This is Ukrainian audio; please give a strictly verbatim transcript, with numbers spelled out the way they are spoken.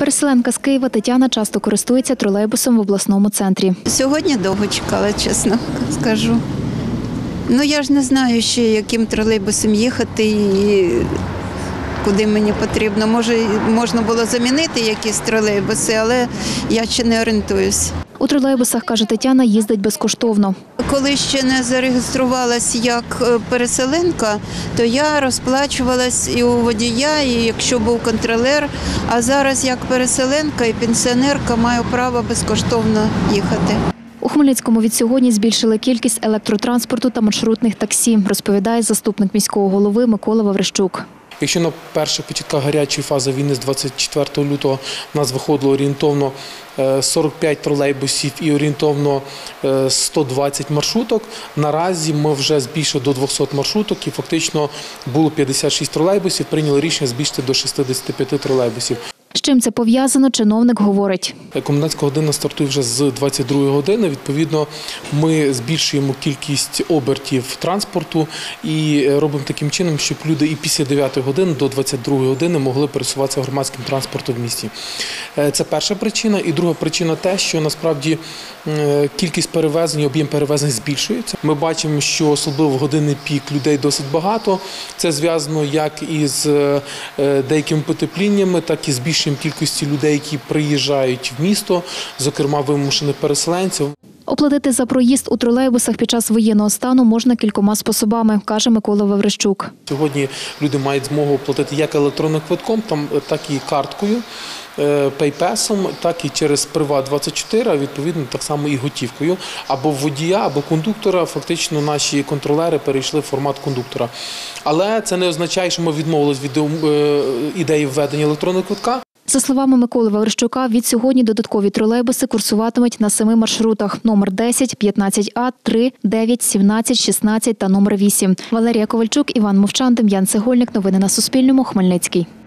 Переселенка з Києва Тетяна часто користується тролейбусом в обласному центрі. Сьогодні довго чекала, чесно скажу. Ну, я ж не знаю ще, яким тролейбусом їхати і куди мені потрібно. Може, можна було замінити якісь тролейбуси, але я ще не орієнтуюсь. У тролейбусах, каже Тетяна, їздить безкоштовно. Коли ще не зареєструвалась як переселенка, то я розплачувалась і у водія, і якщо був контролер. А зараз як переселенка і пенсіонерка маю право безкоштовно їхати. У Хмельницькому від сьогодні збільшили кількість електротранспорту та маршрутних таксі, розповідає заступник міського голови Микола Ваврищук. Якщо на перших початках гарячої фази війни з двадцять четвертого лютого в нас виходило орієнтовно сорок п'ять тролейбусів і орієнтовно сто двадцять маршруток, наразі ми вже збільшили до двохсот маршруток і фактично було п'ятдесят шість тролейбусів, прийняли рішення збільшити до шістдесят п'ять тролейбусів. З чим це пов'язано, чиновник говорить. Комендантська година стартує вже з двадцять другої години. Відповідно, ми збільшуємо кількість обертів транспорту і робимо таким чином, щоб люди і після дев'ятої години до двадцять другої години могли пересуватися громадським транспортом в місті. Це перша причина. І друга причина те, що насправді кількість перевезень, об'єм перевезень збільшується. Ми бачимо, що особливо в годинний пік людей досить багато. Це зв'язано як із деякими потепліннями, так і з збільшенням кількості людей, які приїжджають в місто, зокрема вимушених переселенців. Оплатити за проїзд у тролейбусах під час воєнного стану можна кількома способами, каже Микола Ваврищук. Сьогодні люди мають змогу оплатити як електронним квитком, так і карткою, пейпесом, так і через Приват двадцять чотири, а відповідно так само і готівкою. Або водія, або кондуктора, фактично наші контролери перейшли в формат кондуктора. Але це не означає, що ми відмовились від ідеї введення електронного квитка. За словами Миколи Ваврищука, від сьогодні додаткові тролейбуси курсуватимуть на семи маршрутах – номер десять, п'ятнадцять А, три, дев'ять, сімнадцять, шістнадцять та номер вісім. Валерія Ковальчук, Іван Мовчан, Дем'ян Цегольник. Новини на Суспільному. Хмельницький.